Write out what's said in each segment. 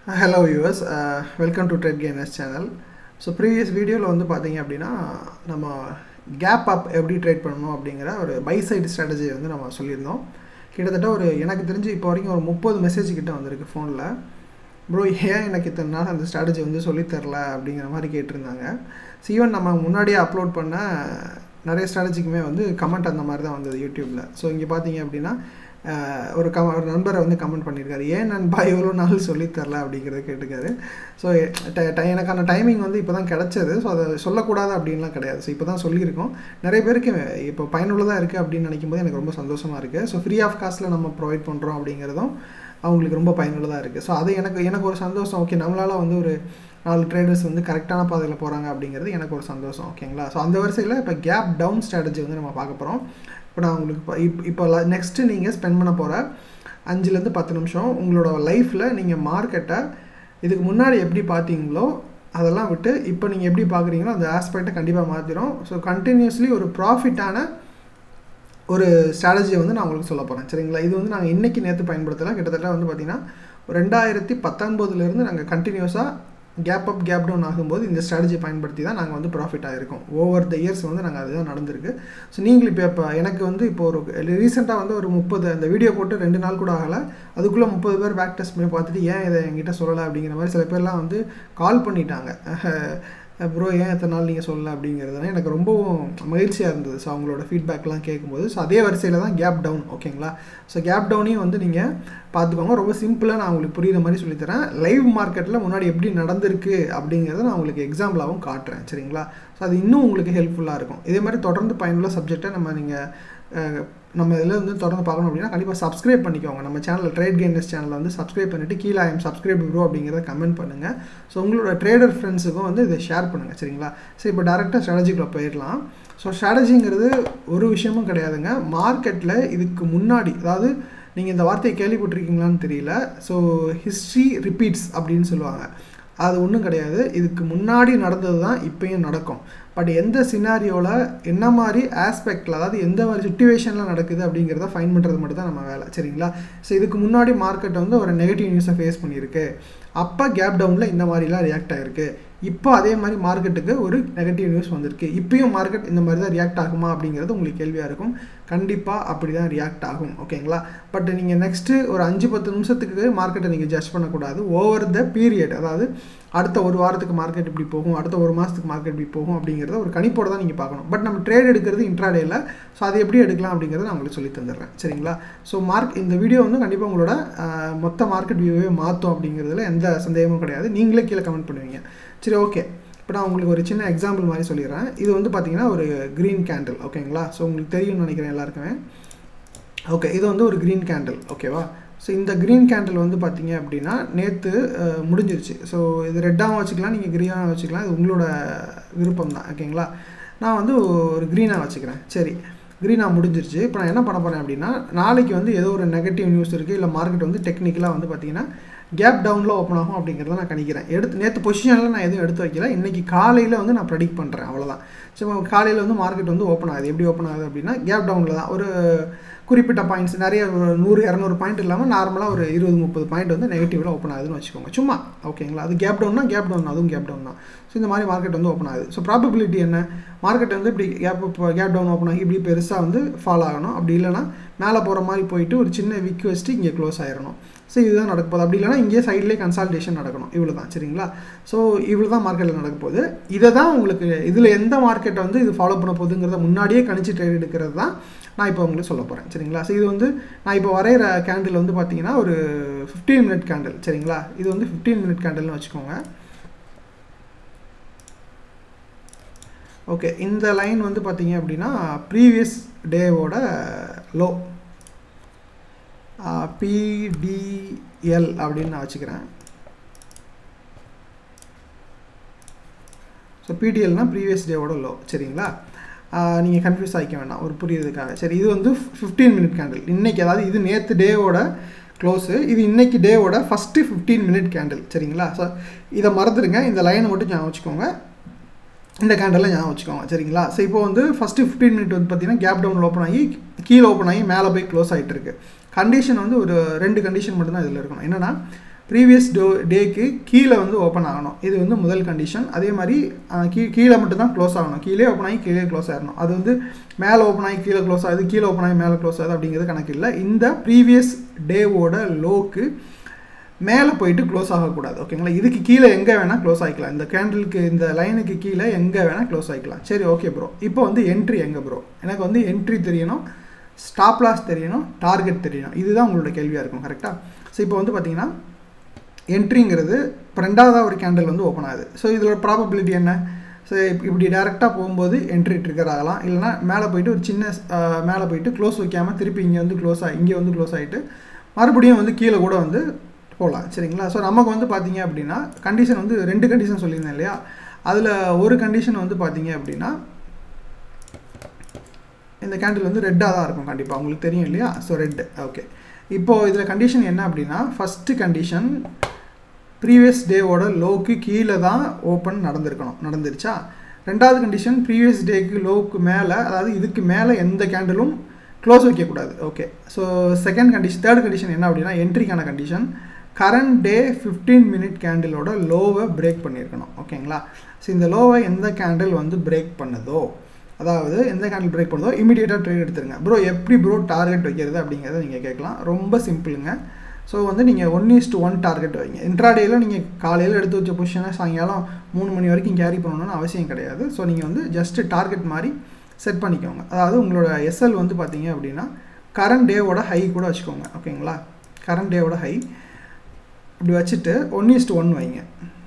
Hello viewers, welcome to Trade Gainers channel. So previous video la vandu pathinga appadina nama gap up eppadi trade pannom abingra or buy side strategy vandu nama sollirundom kidathata or enakku therinji ipo varaikkum or 30 message kitta vandirukku phone la bro ஏன் எனக்கு இத்தனை நாள் அந்த strategy வந்து சொல்லி தரல அப்படிங்கிற மாதிரி கேட்டிருந்தாங்க. ஸோ ஈவன் நம்ம முன்னாடியே அப்லோட் பண்ண நிறைய ஸ்ட்ராட்டஜிக்குமே வந்து கமெண்ட் அந்த மாதிரி தான் வந்தது யூடியூப்பில். ஸோ இங்கே பார்த்தீங்க அப்படின்னா ஒரு நண்பரை வந்து கமெண்ட் பண்ணியிருக்காரு, ஏன் நண்பா எவ்வளோ நாள் சொல்லித்தரல அப்படிங்கிறத கேட்டுக்காரு. ஸோ எனக்கான டைமிங் வந்து இப்போ தான் கிடச்சது. ஸோ அதை சொல்லக்கூடாது அப்படின்லாம் கிடையாது. ஸோ இப்போ தான் சொல்லியிருக்கோம். நிறைய பேருக்கு இப்போ பயனுள்ளதாக இருக்குது அப்படின்னு நினைக்கும் போது எனக்கு ரொம்ப சந்தோஷமாக இருக்குது. ஸோ ஃப்ரீ ஆஃப் காஸ்ட்டில் நம்ம ப்ரொவைட் பண்ணுறோம் அப்படிங்கிறதும் அவங்களுக்கு ரொம்ப பயனுள்ளதாக இருக்குது. ஸோ அது எனக்கு ஒரு சந்தோஷம். ஓகே, நம்மளால் வந்து ஒரு 4 ட்ரேடர்ஸ் வந்து கரெக்டான பாதையில் போகிறாங்க அப்படிங்கிறது எனக்கு ஒரு சந்தோஷம். ஓகேங்களா? ஸோ அந்த வரிசையில் இப்போ கேப் டவுன் ஸ்ட்ராட்டஜி வந்து நம்ம பார்க்க போகிறோம். இப்போ நான் உங்களுக்கு இப்போ நெக்ஸ்ட்டு நீங்கள் ஸ்பெண்ட் பண்ண போகிற 5லேருந்து 10 நிமிஷம் உங்களோட லைஃப்பில் நீங்கள் மார்க்கெட்டை இதுக்கு முன்னாடி எப்படி பார்த்தீங்களோ அதெல்லாம் விட்டு இப்போ நீங்கள் எப்படி பார்க்குறீங்களோ அந்த ஆஸ்பெக்டை கண்டிப்பாக மாற்றிடும். ஸோ கண்டினியூஸ்லி ஒரு ப்ராஃபிட்டான ஒரு ஸ்ட்ராட்டஜியை வந்து நான் உங்களுக்கு சொல்ல போகிறேன். சரிங்களா? இது வந்து நாங்கள் இன்றைக்கி நேற்று பயன்படுத்தலாம். கிட்டத்தட்ட வந்து பார்த்திங்கன்னா 2019 நாங்கள் கண்டினியூஸாக கேப் அப் கேப் டவுன் ஆகும்போது இந்த ஸ்ட்ராட்டஜி பயன்படுத்தி தான் நாங்கள் வந்து ப்ராஃபிட் ஆகிருக்கோம். ஓவர் த இயர்ஸ் வந்து நாங்கள் அதுதான் நடந்திருக்கு. ஸோ நீங்கள் இப்போ எனக்கு வந்து இப்போ ஒரு ரீசெண்டாக வந்து ஒரு 30 அந்த வீடியோ போட்டு 2 நாள் கூட ஆகலை, அதுக்குள்ளே 30 பேர் பேக் டெஸ்ட் பண்ணி பார்த்துட்டு ஏன் இதை என்கிட்ட சொல்லலை அப்படிங்கிற மாதிரி சில பேர்லாம் வந்து கால் பண்ணிட்டாங்க. ப்ரோ ஏன் எத்தனை நாள் நீங்கள் சொல்லலை அப்படிங்கிறதுனா எனக்கு ரொம்பவும் மகிழ்ச்சியாக இருந்தது. ஸோ அவங்களோட ஃபீட்பேக்லாம் கேட்கும்போது ஸோ அதே வரிசையில் தான் கேப் டவுன். ஓகேங்களா? ஸோ கேப் டவுனையும் வந்து நீங்கள் பார்த்துக்கோங்க. ரொம்ப சிம்பிளாக நான் உங்களுக்கு புரிகிற மாதிரி சொல்லித்தரேன். லைவ் மார்க்கெட்டில் முன்னாடி எப்படி நடந்திருக்கு அப்படிங்கிறத நான் உங்களுக்கு எக்ஸாம்பிளாகவும் காட்டுறேன். சரிங்களா? ஸோ அது இன்னும் உங்களுக்கு ஹெல்ப்ஃபுல்லாக இருக்கும். இதே மாதிரி தொடர்ந்து பயனுள்ள சப்ஜெக்டை நம்ம இதில் வந்து தொடர்ந்து பார்க்கணும் அப்படின்னா கண்டிப்பாக சப்ஸ்கிரைப் பண்ணிக்கோங்க. நம்ம சேனல் ட்ரேட் கெய்னர்ஸ் சேனலில் வந்து சப்ஸ்கிரைப் பண்ணிவிட்டு கீழே ஐஎம் சப்ஸ்கிரைப் ப்ரோ அப்படிங்கிறத கமெண்ட் பண்ணுங்கள். ஸோ உங்களோட ட்ரேடர் ஃப்ரெண்ட்ஸுக்கும் வந்து இதை ஷேர் பண்ணுங்கள். சரிங்களா? சரி, இப்போ டேரெக்டாக ஸ்ட்ராட்டஜிக்குள்ளே போயிடலாம். ஸோ ஸ்ட்ராட்டஜிங்கிறது ஒரு விஷயமும் கிடையாதுங்க. மார்க்கெட்டில் இதுக்கு முன்னாடி, அதாவது நீங்கள் இந்த வார்த்தையை கேள்விப்பட்டிருக்கீங்களான்னு தெரியல, ஸோ ஹிஸ்ட்ரி ரிப்பீட்ஸ் அப்படின்னு சொல்லுவாங்க. அது ஒன்றும் கிடையாது. இதுக்கு முன்னாடி நடந்தது தான் இப்போயும் நடக்கும். பட் எந்த சினாரியோவில் என்ன மாதிரி ஆஸ்பெக்டில், அதாவது எந்த மாதிரி சுச்சுவேஷனில் நடக்குது அப்படிங்கிறத ஃபைன் பண்ணுறது மட்டும் தான் நம்ம வேலை. சரிங்களா? ஸோ இதுக்கு முன்னாடி மார்க்கெட் வந்து ஒரு நெகட்டிவ் நியூஸை ஃபேஸ் பண்ணியிருக்கு, அப்போ கேப் டவுனில் இந்த மாதிரிலாம் ரியாக்ட் ஆகிருக்கு. இப்போ அதே மாதிரி மார்க்கெட்டுக்கு ஒரு நெகட்டிவ் நியூஸ் வந்திருக்கு, இப்போயும் மார்க்கெட் இந்த மாதிரி தான் ரியாக்ட் ஆகுமா அப்படிங்கிறது உங்களுக்கு கேள்வியாக இருக்கும். கண்டிப்பாக அப்படி தான் ரியாக்ட் ஆகும். ஓகேங்களா? பட் நீங்கள் நெக்ஸ்ட்டு ஒரு 5-10 நிமிஷத்துக்கு மார்க்கெட்டை நீங்கள் ஜட்ஜ் பண்ணக்கூடாது. ஓவர் த பீரியட், அதாவது அடுத்த ஒரு வாரத்துக்கு மார்க்கெட் இப்படி போகும், அடுத்த ஒரு மாதத்துக்கு மார்க்கெட் இப்படி போகும் அப்படிங்கிறத ஒரு கணிப்போடு தான் நீங்கள் பார்க்கணும். பட் நம்ம ட்ரேட் எடுக்கிறது இன்ட்ராடேயில். ஸோ அதை எப்படி எடுக்கலாம் அப்படிங்கிறத நான் உங்களுக்கு சொல்லி தந்துடுறேன். சரிங்களா? ஸோ இந்த வீடியோ வந்து கண்டிப்பாக உங்களோட மொத்த மார்க்கெட் வியூவே மாற்றும் அப்படிங்கிறதுல எந்த சந்தேகமும் கிடையாது. நீங்களே கீழே கமெண்ட் பண்ணுவீங்க. சரி, ஓகே. இப்போ நான் உங்களுக்கு ஒரு சின்ன எக்ஸாம்பிள் மாதிரி சொல்லிடுறேன். இது வந்து பார்த்திங்கன்னா ஒரு க்ரீன் கேண்டில். ஓகேங்களா? ஸோ உங்களுக்கு தெரியும்னு நினைக்கிறேன் எல்லாருக்குமே. ஓகே, இது வந்து ஒரு க்ரீன் கேண்டில். ஓகேவா? ஸோ இந்த க்ரீன் கேண்டில் வந்து பார்த்திங்க அப்படின்னா நேற்று முடிஞ்சிருச்சு. ஸோ இது ரெட்டாகவும் வச்சுக்கலாம், நீங்கள் க்ரீனாக வச்சுக்கலாம், இது உங்களோட விருப்பம் தான். ஓகேங்களா? நான் வந்து ஒரு க்ரீனாக வச்சுக்கிறேன். சரி, க்ரீனாக முடிஞ்சிருச்சு. இப்போ நான் என்ன பண்ண போகிறேன் அப்படின்னா, நாளைக்கு வந்து ஏதோ ஒரு நெகட்டிவ் நியூஸ் இருக்குது, இல்லை மார்க்கெட் வந்து டெக்னிக்கலாக வந்து பார்த்திங்கன்னா கேப் டவுனில் ஓப்பன் ஆகும் அப்படிங்கிறத நான் கணிக்கிறேன். நேற்று பொசிஷனில் நான் எதுவும் எடுத்து வைக்கல. இன்றைக்கி காலையில் வந்து நான் ப்ரெடிக்ட் பண்ணுறேன், அவ்வளோதான். ஸோ காலையில் வந்து மார்க்கெட் வந்து ஓப்பன் ஆகுது. எப்படி ஓப்பன் ஆகுது அப்படின்னா கேப் டவுனில் தான். ஒரு குறிப்பிட்ட பாயிண்ட்ஸ், நிறைய ஒரு 100-200 பாயிண்ட் இல்லாமல் நார்மலாக ஒரு 20-30 பாயிண்ட் வந்து நெகட்டிவில் ஓப்பன் ஆகுதுன்னு வச்சுக்கோங்க, சும்மா. ஓகேங்களா? அது கேப் டவுன்னா கேப் டவுன், அதுவும் கேப் டவுன் தான். ஸோ இந்த மாதிரி மார்க்கெட் வந்து ஓப்பன் ஆகுது. ஸோ ப்ராபபிலிட்டி என்ன? மார்க்கெட் வந்து இப்படி கேப் டவுன் ஓப்பன் ஆகி இப்படி பெருசாக வந்து ஃபாலோ ஆகணும். அப்படி இல்லைனா மேலே போகிற மாதிரி போயிட்டு ஒரு சின்ன விக் வச்சுட்டு இங்கே க்ளோஸ் ஆகிடணும். ஸோ இதுதான் நடக்க போகுது. அப்படி இல்லைனா இங்கே சைட்லேயே கன்சால்டேஷன் நடக்கணும். இவ்வளோ தான். சரிங்களா? ஸோ இவ்வளோ தான் மார்க்கெட்டில் நடக்க போகுது. இதை தான் உங்களுக்கு இதில் எந்த மார்க்கெட்டை வந்து இது ஃபாலோ பண்ண போகுதுங்கிறத முன்னாடியே கணிச்சு ட்ரேட் எடுக்கிறது தான் நான் இப்போ உங்களுக்கு சொல்ல போகிறேன். சரிங்களா? ஸோ இது வந்து நான் இப்போ வரைகிற கேண்டில் வந்து பார்த்தீங்கன்னா ஒரு 15 மினிட் கேண்டில். சரிங்களா? இது வந்து 15 மினிட் கேண்டில்னு வச்சுக்கோங்க. ஓகே, இந்த லைன் வந்து பார்த்தீங்க அப்படின்னா ப்ரீவியஸ் டேவோட லோ, PDL அப்படின்னு நான் வச்சுக்கிறேன். ஸோ PDLனால் ப்ரீவியஸ் டேவோட லோ. சரிங்களா? நீங்கள் கன்ஃபியூஸ் ஆகிக்க வேண்டாம், ஒரு புரியுறதுக்காக. சரி, இது வந்து 15 மினிட் கேண்டில். இன்றைக்கி, அதாவது இது நேற்று டேவோட க்ளோஸு, இது இன்றைக்கி டேவோட ஃபஸ்ட்டு 15 மினிட் கேண்டில். சரிங்களா? ஸோ இதை மறந்துடுங்க, இந்த லைனை மட்டும் ஞாபகம் வச்சுக்கோங்க, இந்த கேண்டலில் ஞாபகம் வச்சுக்கோங்க. சரிங்களா? ஸோ இப்போ வந்து ஃபஸ்ட்டு 15 மினிட் வந்து பார்த்திங்கன்னா கேப் டவுனில் ஓப்பன் ஆகி கீழே ஓப்பன் ஆகி மேலே போய் க்ளோஸ் ஆகிட்டு இருக்கு. கண்டிஷன் வந்து ஒரு 2 கண்டிஷன் மட்டும்தான் இதில் இருக்கணும். என்னென்னா ப்ரீவியஸ் டேக்கு கீழே வந்து ஓப்பன் ஆகணும். இது வந்து முதல் கண்டிஷன். அதே மாதிரி கீழே மட்டும் தான் க்ளோஸ் ஆகணும். கீழே ஓப்பன் ஆகி கீழே க்ளோஸ் ஆகிடணும். அது வந்து மேலே ஓப்பன் ஆகி கீழே க்ளோஸ் ஆகுது, கீழே ஓப்பன் ஆகி மேலே க்ளோஸ் ஆகுது அப்படிங்கிறது கணக்கு இல்லை. இந்த ப்ரீவியஸ் டேவோட லோக்கு மேலே போயிட்டு க்ளோஸ் ஆகக்கூடாது. ஓகேங்களா? இதுக்கு கீழே எங்கே வேணால் க்ளோஸ் ஆகிக்கலாம். இந்த கேண்டிலுக்கு இந்த லைனுக்கு கீழே எங்கே வேணால் க்ளோஸ் ஆகிக்கலாம். சரி, ஓகே ப்ரோ. இப்போ வந்து என்ட்ரி எங்கே ப்ரோ? எனக்கு வந்து என்ட்ரி தெரியணும், ஸ்டாப் லாஸ் தெரியணும், டார்கெட் தெரியணும். இதுதான் உங்களோட கேள்வியாக இருக்கும். கரெக்டாக? ஸோ இப்போ வந்து பார்த்தீங்கன்னா என்ட்ரிங்கிறது இப்போ ரெண்டாவதாக ஒரு கேண்டில் வந்து ஓப்பன் ஆகுது. ஸோ இதோட ப்ராபபிலிட்டி என்ன? ஸோ இப்படி டேரெக்டாக போகும்போது என்ட்ரி ட்ரிகர் ஆகலாம். இல்லைனா மேலே போயிட்டு ஒரு சின்ன மேலே போயிட்டு க்ளோஸ் வைக்காமல் திருப்பி இங்கே வந்து க்ளோஸ் ஆகிட்டு மறுபடியும் வந்து கீழே கூட வந்து போகலாம். சரிங்களா? ஸோ நமக்கு வந்து பார்த்தீங்க அப்படின்னா கண்டிஷன் வந்து 2 கண்டிஷன் சொல்லியிருந்தேன் இல்லையா? அதில் ஒரு கண்டிஷன் வந்து பார்த்தீங்க அப்படின்னா இந்த கேண்டில் வந்து ரெட்டாக தான் இருக்கும். கண்டிப்பாக உங்களுக்கு தெரியும் இல்லையா? So red. ஓகே, இப்போது இதில் கண்டிஷன் என்ன அப்படின்னா, ஃபஸ்ட்டு கண்டிஷன் ப்ரீவியஸ் டேவோட லோக்கு கீழே தான் ஓப்பன் நடந்துருச்சா? ரெண்டாவது கண்டிஷன் ப்ரீவியஸ் டேக்கு லோக்கு மேலே, அதாவது இதுக்கு மேலே எந்த கேண்டிலும் க்ளோஸ் வைக்கக்கூடாது. ஓகே, ஸோ தேர்ட் கண்டிஷன் என்ன அப்படின்னா என்ட்ரிக்கான கண்டிஷன் கரண்ட் டே 15 மினிட் கேண்டிலோட லோவை பிரேக் பண்ணியிருக்கணும். ஓகேங்களா? ஸோ இந்த லோவை எந்த கேண்டில் வந்து பிரேக் பண்ணுதோ, அதாவது எந்த கேண்டில் பிரேக் பண்ணுதோ இமீடியட்டாக ட்ரேட் எடுத்துருங்க. ப்ரோ எப்படி ப்ரோ டார்கெட் வைக்கிறது அப்படிங்கிறத நீங்கள் கேட்கலாம். ரொம்ப சிம்பிளுங்க. ஸோ வந்து நீங்கள் 1:1 டார்கெட் வைங்க. இன்ட்ராடேயில் நீங்கள் காலையில் எடுத்து வச்ச பொசிஷனை சாயங்காலம் 3 மணி வரைக்கும் கேரி பண்ணணும்னு அவசியம் கிடையாது. ஸோ நீங்கள் வந்து ஜஸ்ட்டு டார்கெட் மாதிரி செட் பண்ணிக்கோங்க. அதாவது உங்களோட எஸ்எல் வந்து பார்த்தீங்க அப்படின்னா கரண்ட் டேவோட ஹை கூட வச்சுக்கோங்க. ஓகேங்களா? கரண்ட் டேவோட ஹை இப்படி வச்சுட்டு 1:1 வைங்க.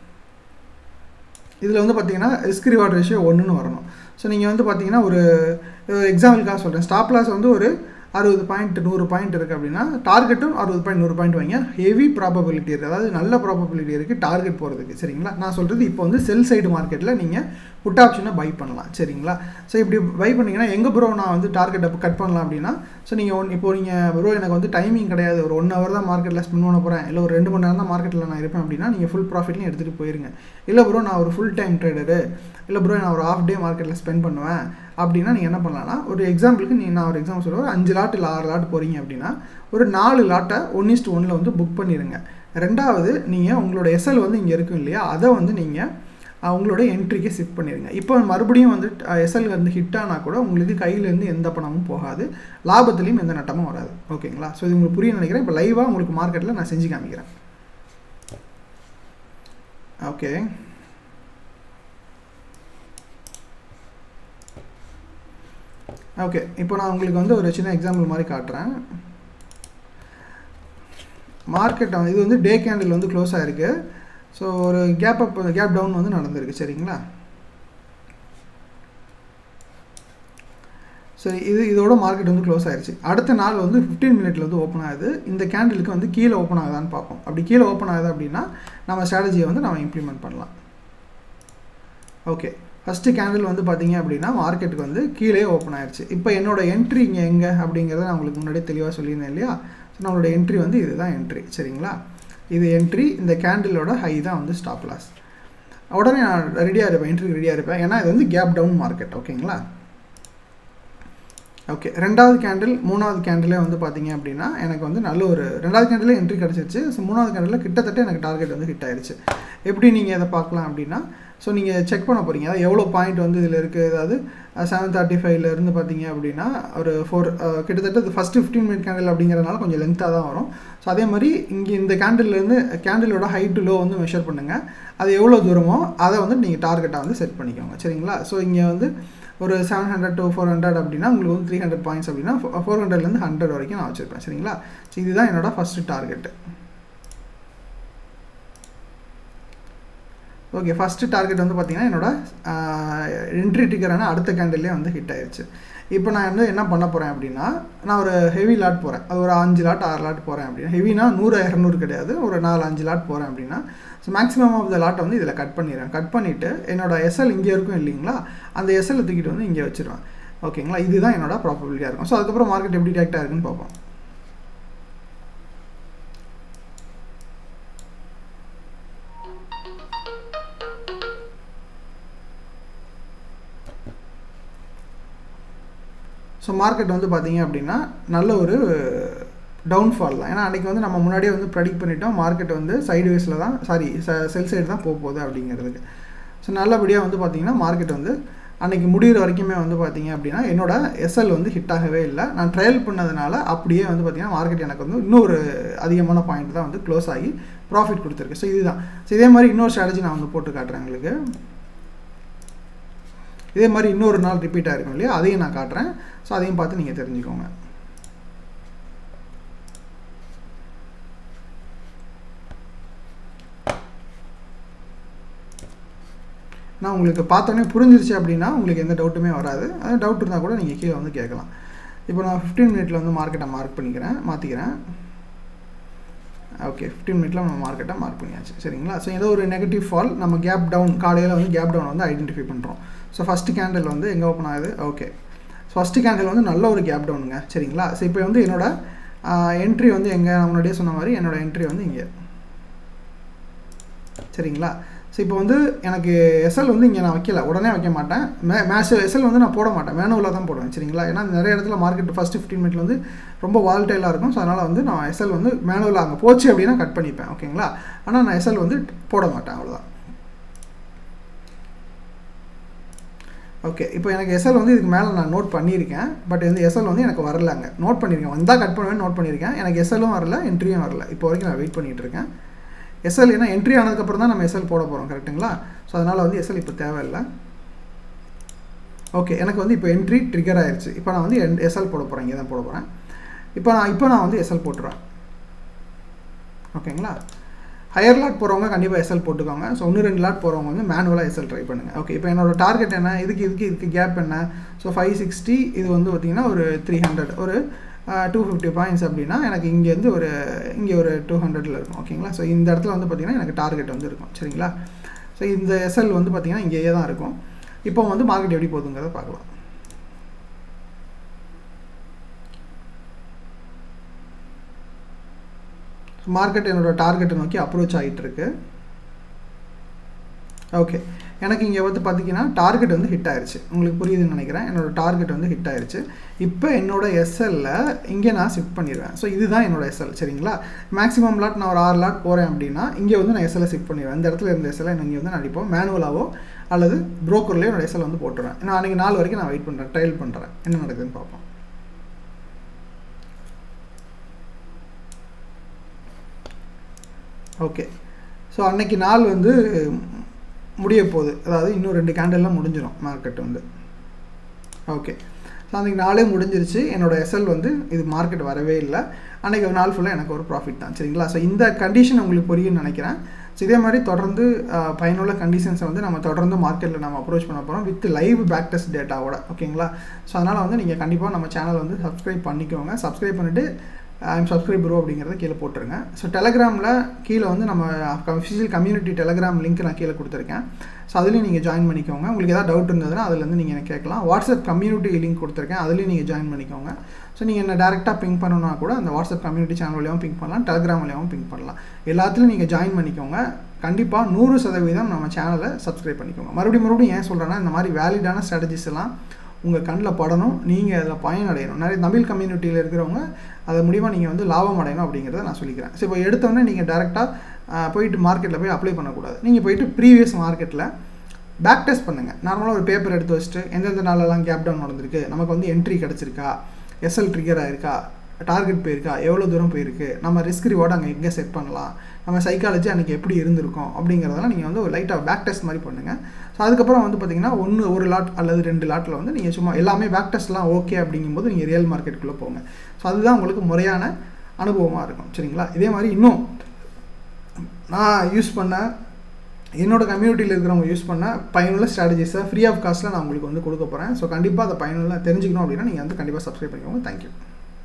இதில் வந்து பார்த்தீங்கன்னா ரிஸ்க் ரிவார்ட் ரேஷியோ 1ன்னு வரணும். ஸோ நீங்கள் வந்து பார்த்தீங்கன்னா ஒரு எக்ஸாம்பிளுக்காக சொல்கிறேன். ஸ்டாப் லாஸ் வந்து ஒரு 60 பாயிண்ட் 100 பாயிண்ட் இருக்குது அப்படின்னா டார்கெட்டும் 60 பாயிண்ட் 100 பாயிண்ட் வைங்க. ஹெவி ப்ராபபிலிட்டி இருக்குது, அதாவது நல்ல ப்ராபபிலிட்டி இருக்குது டார்கெட் போகிறதுக்கு. சரிங்களா? நான் சொல்கிறது இப்போ வந்து செல் சைடு மார்க்கெட்டில் நீங்கள் புட் ஆப்ஷனை பை பண்ணலாம். சரிங்களா? ஸோ இப்படி பை பண்ணிங்கன்னா எங்கே ப்ரோ நான் வந்து டார்கெட்டை கட் பண்ணலாம் அப்படின்னா, ஸோ நீங்கள் இப்போ நீங்கள் ப்ரோ எனக்கு வந்து டைமிங் கிடையாது, ஒரு 1 ஹவர் தான் மார்க்கெட்டில் ஸ்பெண்ட் பண்ண போகிறேன், இல்லை ஒரு 2 மணி நேரம் தான் மார்க்கெட்டில் நான் இருப்பேன் அப்படின்னா நீங்கள் ஃபுல் ப்ராஃபிட்லையும் எடுத்துகிட்டு போயிருங்க. இல்லை ப்ரோ நான் ஒரு ஃபுல் டைம் ட்ரேடரு, இல்லை ப்ரோ நான் ஒரு ஹாஃப் டே மார்க்கெட்டில் ஸ்பெண்ட் பண்ணுவேன் அப்படின்னா நீங்கள் என்ன பண்ணலாம்னா, ஒரு எக்ஸாம்பிளுக்கு நான் ஒரு எக்ஸாம்பிள் சொல்லுவேன். 5 லாட் இல்லை 6 லாட் போகிறீங்க அப்படின்னா ஒரு 4 லாட்டை 1:1 வந்து புக் பண்ணிடுங்க. ரெண்டாவது நீங்கள் உங்களோட எஸ்எல் வந்து இங்கே இருக்கும் இல்லையா, அதை வந்து நீங்கள் உங்களோட என்ட்ரிக்கு ஷிஃப்ட் பண்ணிடுங்க. இப்போ மறுபடியும் வந்து எஸ்எல் வந்து ஹிட் ஆனால் கூட உங்களுக்கு கையிலேருந்து எந்த பணமும் போகாது, லாபத்துலேயும் எந்த நட்டமும் வராது. ஓகேங்களா? ஸோ இது உங்களுக்கு புரிய நினைக்கிறேன். இப்போ லைவாக உங்களுக்கு மார்க்கெட்டில் நான் செஞ்சு காமிக்கிறேன். ஓகே, ஓகே, இப்போ நான் உங்களுக்கு வந்து ஒரு சின்ன எக்ஸாம்பிள் மாதிரி காட்டுறேன். மார்க்கெட் இது வந்து டே கேண்டில் வந்து க்ளோஸ் ஆகிருக்கு. ஸோ ஒரு கேப் டவுன் வந்து நடந்திருக்கு. சரிங்களா? சரி, இதோட மார்க்கெட் வந்து க்ளோஸ் ஆயிடுச்சு. அடுத்த நாள் வந்து 15 மினிட்ல வந்து ஓப்பன் ஆகுது. இந்த கேண்டிலுக்கு வந்து கீழே ஓப்பன் ஆகுதான்னு பார்ப்போம். அப்படி கீழே ஓப்பன் ஆகுது அப்படின்னா நம்ம ஸ்ட்ராட்டஜியை வந்து நம்ம இம்ப்ளிமெண்ட் பண்ணலாம். ஓகே, ஃபஸ்ட்டு கேண்டில் வந்து பார்த்தீங்க அப்படின்னா மார்க்கெட்டுக்கு வந்து கீழே ஓப்பன் ஆயிடுச்சு. இப்போ என்னோட என்ட்ரி இங்கே எங்கே அப்படிங்கிறத நான் உங்களுக்கு முன்னாடியே தெளிவாக சொல்லியிருந்தேன் இல்லையா? ஸோ நம்மளோட என்ட்ரி வந்து இதுதான் என்ட்ரி. சரிங்களா? இது என்ட்ரி. இந்த கேண்டிலோட ஹை தான் வந்து ஸ்டாப் லாஸ். உடனே நான் ரெடியாக இருப்பேன், என்ட்ரி ரெடியாக இருப்பேன். ஏன்னா இது வந்து கேப் டவுன் மார்க்கெட். ஓகேங்களா? ஓகே, ரெண்டாவது கேண்டில் மூணாவது கேண்டிலே வந்து பார்த்தீங்க அப்படின்னா எனக்கு வந்து நல்ல ஒரு ரெண்டாவது கேண்டில் என்ட்ரி கிடச்சிருச்சு. ஸோ மூணாவது கேண்டில் கிட்டத்தட்ட எனக்கு டார்கெட் வந்து ஹிட் ஆயிடுச்சு. எப்படி நீங்கள் இதை பார்க்கலாம் அப்படின்னா, ஸோ நீங்கள் செக் பண்ண போகிறீங்க அதாவது எவ்வளோ பாயிண்ட் வந்து இதில் இருக்குது. அதாவது 735 பார்த்தீங்க அப்படின்னா ஒரு 4 கிட்டத்தட்ட இது ஃபஸ்ட்டு 15 மினிட் கேண்டில் அப்படிங்கிறதுனால கொஞ்சம் லென்த்தாக தான் வரும். ஸோ அதே மாதிரி இங்கே இந்த கேண்டில்லேருந்து கேண்டிலோட ஹை டு லோ வந்து மெஷர் பண்ணுங்கள். அது எவ்வளோ தூரமோ அதை வந்து நீங்கள் டார்கெட்டாக வந்து செட் பண்ணிக்கோங்க. சரிங்களா? ஸோ இங்கே வந்து ஒரு 700 to 400 அப்படின்னா உங்களுக்கு வந்து 300 பாயிண்ட்ஸ் அப்படின்னா 400லேருந்து 100 வரைக்கும் நான் வச்சுருப்பேன். சரிங்களா? ஸோ இதுதான் என்னோட first target. Okay, first target வந்து பார்த்தீங்கன்னா என்னோட என்ட்ரி ட்ரிகரான அடுத்த கேண்டில்லே வந்து ஹிட் ஆயிடுச்சு. இப்போ நான் வந்து என்ன பண்ண போகிறேன் அப்படின்னா, நான் ஒரு ஹெவி லாட் போகிறேன். அது ஒரு 5 லாட் 6 லாட் போகிறேன் அப்படின்னா, ஹெவினா 100 200 கிடையாது, ஒரு 4-5 லாட் போகிறேன் அப்படின்னா, ஸோ மேக்ஸிமம் ஆஃப் த லாட்டை வந்து இதில் கட் பண்ணிடுறேன். கட் பண்ணிவிட்டு என்னோட எஸ்எல் இங்கே இருக்கும் இல்லைங்களா, அந்த எஸ்எல் தூக்கிட்டு வந்து இங்கே வச்சுருவேன். ஓகேங்களா? இதுதான் என்னோட ப்ராபபிலிட்டியாக இருக்கும். ஸோ அதுக்கப்புறம் மார்க்கெட் எப்படி ரியாக்ட் ஆகுதுன்னு பார்ப்போம். ஸோ மார்க்கெட் வந்து பார்த்தீங்க அப்படின்னா நல்ல ஒரு டவுன்ஃபால் தான். ஏன்னா அன்றைக்கி வந்து நம்ம முன்னாடியே வந்து ப்ரெடிக்ட் பண்ணிட்டோம் மார்க்கெட் வந்து சைடுவேஸில் தான் செல் சைடு தான் போகுது அப்படிங்கிறதுக்கு. ஸோ நல்லபடியாக வந்து பார்த்திங்கன்னா மார்க்கெட் வந்து அன்றைக்கி முடிகிற வரைக்குமே வந்து பார்த்திங்க அப்படின்னா என்னோடய எஸ்எல் வந்து ஹிட் ஆகவே இல்லை. நான் ட்ரையல் பண்ணதுனால அப்படியே வந்து பார்த்திங்கன்னா மார்க்கெட் எனக்கு வந்து இன்னொரு அதிகமான பாயிண்ட் தான் வந்து க்ளோஸ் ஆகி ப்ராஃபிட் கொடுத்துருக்கு. ஸோ இதுதான். ஸோ இதே மாதிரி இன்னொரு ஸ்ட்ராட்டஜி நான் வந்து போட்டு காட்டுறேன் உங்களுக்கு. இதே மாதிரி இன்னொரு நாள் ரிப்பீட் ஆகிருக்கும் இல்லையா, அதையும் நான் காட்டுறேன். ஸோ அதையும் பார்த்து நீங்கள் தெரிஞ்சுக்கோங்க. நான் உங்களுக்கு பார்த்தோன்னே புரிஞ்சிருச்சு அப்படின்னா உங்களுக்கு எந்த டவுட்டுமே வராது. அது டவுட் இருந்தால் கூட நீங்கள் கீழே வந்து கேட்கலாம். இப்போ நான் 15 மினிட்ல வந்து மார்க்கெட்டை மாற்றிக்கிறேன். ஓகே, 15 மினிட்ல நம்ம மார்க்கெட்டை மார்க் பண்ணியாச்சு. சரிங்களா? ஸோ ஏதோ ஒரு நெகட்டிவ் ஃபால் நம்ம கேப் டவுன் காலையில் வந்து கேப் டவுன் வந்து ஐடென்டிஃபை பண்ணுறோம். ஸோ ஃபஸ்ட்டு கேண்டில் வந்து எங்கே ஓப்பன் ஆகுது? ஓகே, ஃபஸ்ட்டு கேண்டில் வந்து நல்ல ஒரு கேப் டவுனுங்க. சரிங்களா? ஸோ இப்போ வந்து என்னோடய என்ட்ரி வந்து எங்கே, நான் முன்னாடியே சொன்ன மாதிரி என்னோடய என்ட்ரி வந்து இங்கே. சரிங்களா? ஸோ இப்போ வந்து எனக்கு எஸ்எல் வந்து இங்கே நான் வைக்கல, உடனே வைக்க மாட்டேன். எஸ்எல் வந்து நான் போட மாட்டேன், மேனுவலாக தான் போடுவேன். சரிங்களா? ஏன்னா நிறைய இடத்துல மார்க்கெட் ஃபஸ்ட்டு 15 மினிட்ல வந்து ரொம்ப வால்டைலாக இருக்கும். ஸோ அதனால் வந்து நான் எஸ்எல் வந்து மேனுவலாக அங்கே போச்சு அப்படின்னா கட் பண்ணிப்பேன். ஓகேங்களா? ஆனால் நான் எஸ்எல் வந்து போட மாட்டேன், அவ்வளோதான். ஓகே, இப்போ எனக்கு எஸ்எல் வந்து இதுக்கு மேலே நான் நோட் பண்ணியிருக்கேன். பட் வந்து எஸ்எல் வந்து எனக்கு வரல, அங்கே நோட் பண்ணியிருக்கேன். வந்தால் கட் பண்ணுவேன், நோட் பண்ணியிருக்கேன். எனக்கு எஸ்எல்லும் வரல, என்ட்ரியும் வரல. இப்போ வரைக்கும் நான் வெயிட் பண்ணிகிட்டு இருக்கேன். எஸ்எல் ஏன்னா என்ட்ரி ஆனதுக்கப்புறம் தான் நம்ம எஸ்எல் போட போகிறோம், கரெக்டுங்களா? ஸோ அதனால் வந்து எஸ்எல் இப்போ தேவையில்லை. ஓகே, எனக்கு வந்து இப்போ என்ட்ரி ட்ரிகர் ஆயிடுச்சு. இப்போ நான் வந்து எஸ்எல் போட போகிறேன், இங்கே தான் போட போகிறேன். இப்போ நான் வந்து எஸ்எல் போட்டுருவேன். ஓகேங்களா? ஹையர் லாட் போகிறவங்க கண்டிப்பாக எஸ்எல் போட்டுக்கோங்க. ஸோ 1-2 லாட் போகிறவங்க வந்து மேனுவலாக எஸ்எல் ட்ரை பண்ணுங்கள். ஓகே, இப்போ என்னோட டார்கெட் என்ன, இதுக்கு கேப் என்ன? ஸோ 560, இது வந்து பார்த்திங்கன்னா ஒரு 300, ஒரு 250 பாயிண்ட்ஸ் அப்படின்னா எனக்கு இங்கேருந்து இங்கே ஒரு 200ல் இருக்கும். ஓகேங்களா? ஸோ இந்த இடத்துல வந்து பார்த்திங்கன்னா எனக்கு டார்கெட் வந்து இருக்கும். சரிங்களா? ஸோ இந்த எஸ்எல் வந்து பார்த்திங்கன்னா இங்கேயே தான் இருக்கும். இப்போ வந்து மார்க்கெட் எப்படி போகுதுங்கிறத பார்க்கலாம். மார்க்கெட் என்னோட டார்கெட்டை நோக்கி அப்ரோச் ஆகிட்டு இருக்கு. ஓகே, எனக்கு இங்கே வந்து பார்த்திங்கன்னா டார்கெட் வந்து ஹிட் ஆயிடுச்சு. உங்களுக்கு புரியுதுன்னு நினைக்கிறேன். என்னோடய டார்கெட் வந்து ஹிட் ஆயிடுச்சு. இப்போ என்னோடய எஸ்எல்ல இங்கே நான் ஷிஃப்ட் பண்ணிடுவேன். ஸோ இதுதான் என்னோடய எஸ்எல். சரிங்களா? மேக்ஸிமம் லாட் நான் ஒரு 6 லாட் போகிறேன் அப்படின்னா இங்கே வந்து நான் எஸ்எல்லை ஷிஃப்ட் பண்ணிடுவேன். இந்த இடத்துல இருந்த எஸ்எல்லை இங்கே வந்து நான் இப்போ மேனுவலாவோ அல்லது ப்ரோக்கர்லேயோ என்னோட எஸ்எல் வந்து போட்டுருவேன். நான் அன்றைக்கி 4 வரைக்கும் நான் வெயிட் பண்ணுறேன், ட்ரையல் பண்ணுறேன், என்ன நடக்குதுன்னு பார்ப்போம். ஓகே, ஸோ அன்றைக்கி நாள் வந்து முடிய போகுது. அதாவது இன்னும் 2 கேண்டல்லாம் முடிஞ்சிடும் மார்க்கெட் வந்து. ஓகே, ஸோ அன்றைக்கி நாளே முடிஞ்சிருச்சு. என்னோடய எஸ்எல் வந்து இது மார்க்கெட் வரவே இல்லை. அன்றைக்கி ஒரு நாள் ஃபுல்லாக எனக்கு ஒரு ப்ராஃபிட் தான். சரிங்களா? ஸோ இந்த கண்டிஷன் உங்களுக்கு புரியும்னு நினைக்கிறேன். ஸோ இதே மாதிரி தொடர்ந்து பயனுள்ள கண்டிஷன்ஸை வந்து நம்ம தொடர்ந்து மார்க்கெட்டில் நம்ம அப்ரோச் பண்ண போகிறோம் வித் லைவ் பேக் டெஸ்ட் டேட்டாவோட. ஓகேங்களா? ஸோ அதனால் வந்து நீங்கள் கண்டிப்பாக நம்ம சேனல் வந்து சப்ஸ்கிரைப் பண்ணிக்கோங்க. சப்ஸ்கிரைப் பண்ணிவிட்டு ஐம் சப்ஸ்கிரைப் ப்ரோ அப்படிங்கிறத கீழே போட்டுருங்க. ஸோ டெலகிராமில் கீழே வந்து நம்ம அஃபிஷியல் கம்யூனிட்டி டெலகிராம் லிங்க் நான் கீழே கொடுத்துருக்கேன். ஸோ அதுலேயும் நீங்கள் ஜாயின் பண்ணிக்கோங்க. உங்களுக்கு ஏதாவது டவுட் இருந்ததுன்னா அதுலேருந்து நீங்கள் எனக்கு கேட்கலாம். வாட்ஸ்அப் கம்யூனிட்டி லிங்க் கொடுத்துருக்கேன், அதுலேயும் நீங்கள் ஜாயின் பண்ணிக்கோங்க. ஸோ நீங்கள் என்ன டேரெக்டாக பிங்க் பண்ணணும்னா கூட அந்த வாட்ஸ்அப் கம்யூனிட்டி சேனல் வழியாகவும் பிங்க் பண்ணலாம், டெலகிராம் வழியாகவும் பிங்க் பண்ணலாம். எல்லாத்துலையும் நீங்கள் ஜாயின் பண்ணிக்கோங்க. கண்டிப்பாக 100% நம்ம சேனலை சப்ஸ்கிரைப் பண்ணிக்கோங்க. மறுபடியும் ஏன் சொல்கிறேன்னா, இந்த மாதிரி வேலிடான ஸ்ட்ராட்டஜிஸ் எல்லாம் உங்கள் கண்ணில் படணும், நீங்கள் அதில் பயனடையணும். நிறைய தமிழ் கம்யூனிட்டியில் இருக்கிறவங்க அது மூலிமா நீங்கள் வந்து லாபம் அடையணும் அப்படிங்கிறத நான் சொல்லிக்கிறேன். ஸோ இப்போ எடுத்தோடனே நீங்கள் டேரெக்டாக போயிட்டு மார்க்கெட்டில் போய் அப்ளை பண்ணக்கூடாது. நீங்கள் போயிட்டு ப்ரீவியஸ் மார்க்கெட்டில் பேக் டெஸ்ட் பண்ணுங்கள். நார்மலாக ஒரு பேப்பர் எடுத்து வச்சுட்டு எந்தெந்த நாளெல்லாம் கேப் டவுன் நடந்திருக்கு, நமக்கு வந்து என்ட்ரி கிடச்சிருக்கா, எஸ்எல் ட்ரிகர் ஆயிருக்கா, டார்கெட் போயிருக்கா, எவ்வளோ தூரம் போயிருக்கு, நம்ம ரிஸ்க் ரிவார்டு அங்கே எங்கே செட் பண்ணலாம், நம்ம சைக்காலஜி அன்றைக்கி எப்படி இருந்திருக்கும் அப்படிங்கிறதெல்லாம் நீங்கள் வந்து ஒரு லைட்டாக பேக் டெஸ்ட் மாதிரி பண்ணுங்கள். ஸோ அதுக்கப்புறம் வந்து பார்த்திங்கன்னா ஒரு லாட் அல்லது 2 லாட்டில் வந்து நீங்கள் சும்மா எல்லாமே பேக் டெஸ்ட்லாம் ஓகே அப்படிங்கும்போது நீங்கள் ரியல் மார்க்கெட்டுக்குள்ளே போங்க. ஸோ அதுதான் உங்களுக்கு முறையான அனுபவமாக இருக்கும். சரிங்களா? இதே மாதிரி இன்னும் நான் யூஸ் பண்ண என்னோட கம்யூனிட்டியில் இருக்கிறவங்க யூஸ் பண்ண பயனுள்ள ஸ்ட்ராட்டஜிஸை ஃப்ரீ ஆஃப் காஸ்ட்டில் நான் உங்களுக்கு வந்து கொடுக்க போகிறேன். ஸோ கண்டிப்பாக அதை பயனுள்ள தெரிஞ்சுக்கணும் அப்படின்னா நீங்கள் வந்து கண்டிப்பாக சப்ஸ்கிரைப் பண்ணிக்கோங்க. தேங்க்யூ.